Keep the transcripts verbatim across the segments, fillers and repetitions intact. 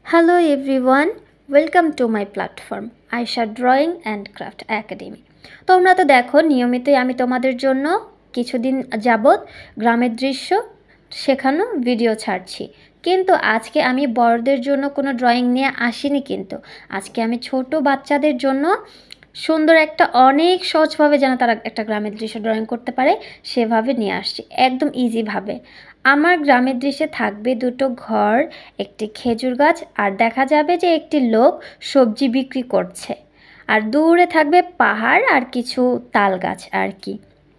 Hello everyone, welcome to my platform Ayesha Drawing and Craft Academy। তোমরা তো দেখো নিয়মিতই আমি তোমাদের জন্য কিছুদিন যাবত গ্রামের দৃশ্য শেখানো ভিডিও ছাড়ছি, কিন্তু আজকে আমি বড়দের জন্য কোনো ড্রয়িং নিয়ে আসিনি। কিন্তু আজকে আমি ছোট বাচ্চাদের জন্য সুন্দর একটা অনেক সহজভাবে যেন তারা একটা গ্রামের দৃশ্য ড্রয়িং করতে পারে সেভাবে নিয়ে আসছি, একদম ইজিভাবে। আমার গ্রামের দৃশ্যে থাকবে দুটো ঘর, একটি খেজুর গাছ, আর দেখা যাবে যে একটি লোক সবজি বিক্রি করছে, আর দূরে থাকবে পাহাড় আর কিছু তাল গাছ আর কি,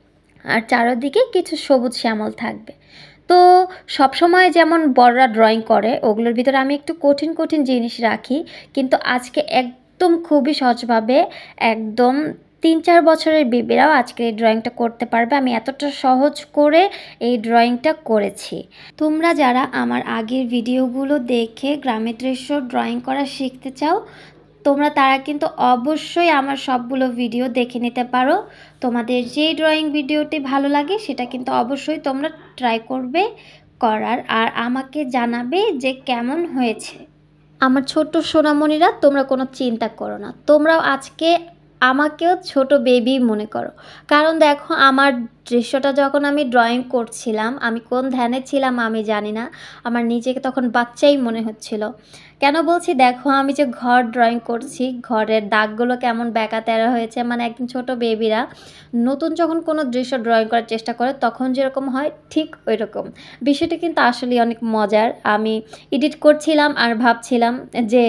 আর চারদিকে কিছু সবুজ শ্যামল থাকবে। তো সবসময় যেমন বড়রা ড্রয়িং করে ওগুলোর ভিতরে আমি একটু কঠিন কঠিন জিনিস রাখি, কিন্তু আজকে একদম খুবই সহজভাবে একদম তিন চার বছরের বেবিরাও আজকে এই ড্রয়িংটা করতে পারবে। আমি এতটা সহজ করে এই ড্রয়িংটা করেছি। তোমরা যারা আমার আগের ভিডিওগুলো দেখে গ্রামের দৃশ্য ড্রয়িং করা শিখতে চাও, তোমরা তারা কিন্তু অবশ্যই আমার সবগুলো ভিডিও দেখে নিতে পারো। তোমাদের যেই ড্রয়িং ভিডিওটি ভালো লাগে সেটা কিন্তু অবশ্যই তোমরা ট্রাই করবে করার, আর আমাকে জানাবে যে কেমন হয়েছে। আমার ছোট্ট সোনামণিরা, তোমরা কোনো চিন্তা করো না, তোমরাও আজকে আমাকেও ছোট বেবি মনে করো। কারণ দেখো, আমার দৃশ্যটা যখন আমি ড্রয়িং করছিলাম, আমি কোন ধ্যানে ছিলাম আমি জানি না, আমার নিজেকে তখন বাচ্চাই মনে হচ্ছিল। কেন বলছি, দেখো আমি যে ঘর ড্রয়িং করছি, ঘরের দাগগুলো কেমন ব্যাকা তেরা হয়েছে, মানে একদম ছোট বেবিরা নতুন যখন কোনো দৃশ্য ড্রয়িং করার চেষ্টা করে তখন যেরকম হয় ঠিক ওই রকম। বিষয়টা কিন্তু আসলে অনেক মজার। আমি এডিট করছিলাম আর ভাবছিলাম যে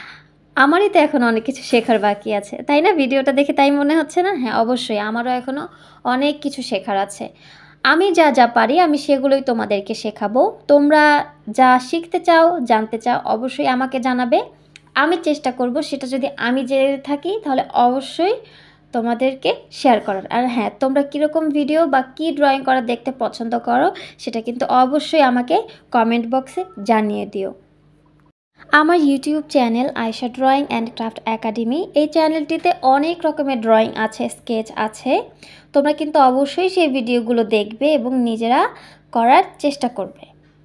আমারই তো এখন অনেক কিছু শেখার বাকি আছে, তাই না? ভিডিওটা দেখে তাই মনে হচ্ছে না? হ্যাঁ, অবশ্যই আমারও এখনও অনেক কিছু শেখার আছে। আমি যা যা পারি আমি সেগুলোই তোমাদেরকে শেখাবো। তোমরা যা শিখতে চাও, জানতে চাও, অবশ্যই আমাকে জানাবে। আমি চেষ্টা করব সেটা যদি আমি জেনে থাকি তাহলে অবশ্যই তোমাদেরকে শেয়ার করার। আর হ্যাঁ, তোমরা কীরকম ভিডিও বা কী ড্রয়িং করা দেখতে পছন্দ করো সেটা কিন্তু অবশ্যই আমাকে কমেন্ট বক্সে জানিয়ে দিও। আমার YouTube channel Ayesha drawing and craft academy, এই চ্যানেলটিতে অনেক রকমের ড্রয়িং আছে, স্কেচ আছে। তোমরা কিন্তু অবশ্যই সেই ভিডিওগুলো দেখবে এবং নিজেরা করার চেষ্টা করবে।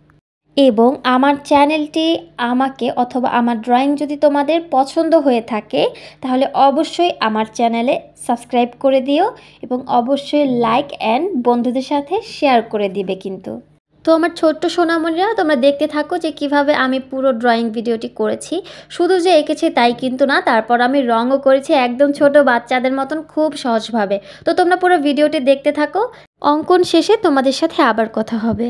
এবং আমার চ্যানেলটি আমাকে অথবা আমার ড্রয়িং যদি তোমাদের পছন্দ হয়ে থাকে তাহলে অবশ্যই আমার চ্যানেলে সাবস্ক্রাইব করে দিও এবং অবশ্যই লাইক অ্যান্ড বন্ধুদের সাথে শেয়ার করে দিবে কিন্তু। তো আমার ছোট্ট সোনামণিরা, তোমরা দেখতে থাকো যে কিভাবে আমি পুরো ড্রয়িং ভিডিওটি করেছি। শুধু যে এঁকেছি তাই কিন্তু না, তারপর আমি রঙও করেছি একদম ছোট বাচ্চাদের মতন খুব সহজভাবে। তো তোমরা পুরো ভিডিওটি দেখতে থাকো, অঙ্কন শেষে তোমাদের সাথে আবার কথা হবে।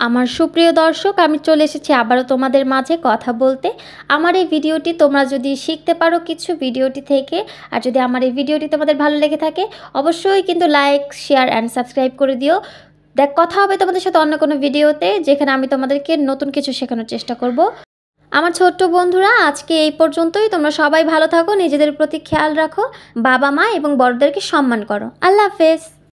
আমার সুপ্রিয় দর্শক, আমি চলে এসেছি আবারও তোমাদের মাঝে কথা বলতে। আমার এই ভিডিওটি তোমরা যদি শিখতে পারো কিছু ভিডিওটি থেকে, আর যদি আমার এই ভিডিওটি তোমাদের ভালো লেগে থাকে, অবশ্যই কিন্তু লাইক, শেয়ার অ্যান্ড সাবস্ক্রাইব করে দিও। দেখ, কথা হবে তোমাদের সাথে অন্য কোনো ভিডিওতে, যেখানে আমি তোমাদেরকে নতুন কিছু শেখানোর চেষ্টা করব। আমার ছোট্ট বন্ধুরা, আজকে এই পর্যন্তই। তোমরা সবাই ভালো থাকো, নিজেদের প্রতি খেয়াল রাখো, বাবা মা এবং বড়দেরকে সম্মান করো। আল্লাহ হাফেজ।